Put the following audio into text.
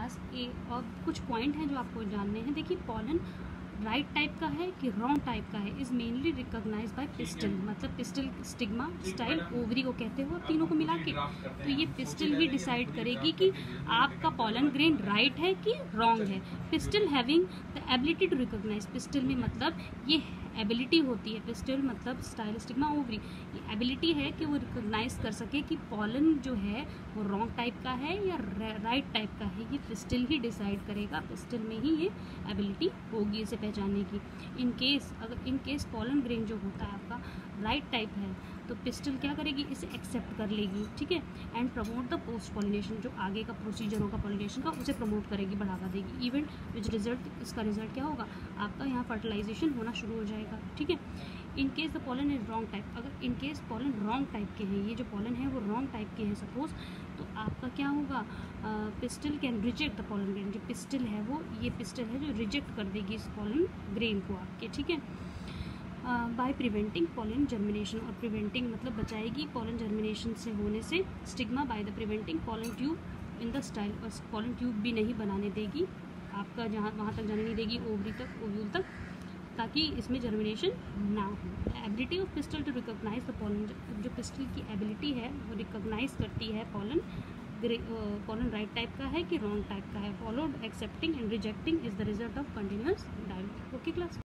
Class ए। अब कुछ point हैं जो आपको जानने हैं। देखिए पॉलन राइट टाइप का है कि रॉन्ग टाइप का है is mainly recognize by pistil, मतलब पिस्टल, स्टिग्मा, स्टाइल, ओवरी को कहते हो तीनों को मिला के। तो ये पिस्टल ही डिसाइड करेगी कि आपका पॉलन ग्रेन राइट है कि रॉन्ग है। Pistil having the ability to recognize, pistil में मतलब ये एबिलिटी होती है, पिस्टल मतलब स्टाइल, स्टिग्मा, ओवरी, ये एबिलिटी है कि वो रिकॉग्नाइज कर सके कि पॉलन जो है वो रॉन्ग टाइप का है या राइट टाइप का है। ये पिस्टल ही डिसाइड करेगा, पिस्टल में ही ये एबिलिटी होगी इसे पहचानने की। इन केस पॉलन ग्रेन जो होता है आपका राइट टाइप है तो पिस्टल क्या करेगी, इसे एक्सेप्ट कर लेगी, ठीक है, and promote the post pollination, जो आगे का प्रोसीजर होगा पॉलिनेशन का उसे प्रमोट करेगी, बढ़ावा देगी। इवेंट विच रिजल्ट, इसका रिजल्ट क्या होगा, आपका यहाँ फर्टिलाइजेशन होना शुरू हो जाएगा, ठीक है। In case the pollen is wrong type, अगर in case pollen wrong type के हैं, ये जो पॉलन है वो रॉन्ग टाइप के हैं सपोज, तो आपका क्या होगा, pistil can reject the pollen grain, जो पिस्टल है वो, ये पिस्टल है जो रिजेक्ट कर देगी इस पॉलन ग्रेन को आपके, ठीक है। बाय प्रिवेंटिंग पॉलन जर्मिनेशन, और प्रिवेंटिंग मतलब बचाएगी पॉलन जर्मिनेशन से होने से। Stigma by the preventing pollen tube in the style, और पॉलन ट्यूब भी नहीं बनाने देगी आपका, जहाँ वहाँ तक जाने नहीं देगी ओवरी तक, ओव्यूल तक, ताकि इसमें जर्मिनेशन ना हो। Ability of pistil to recognize the pollen, जो पिस्टल की एबिलिटी है वो रिकॉग्नाइज करती है पॉलन राइट टाइप का है कि रॉन्ग टाइप का है। Followed accepting and rejecting is the result of continuous dialogue. Okay class.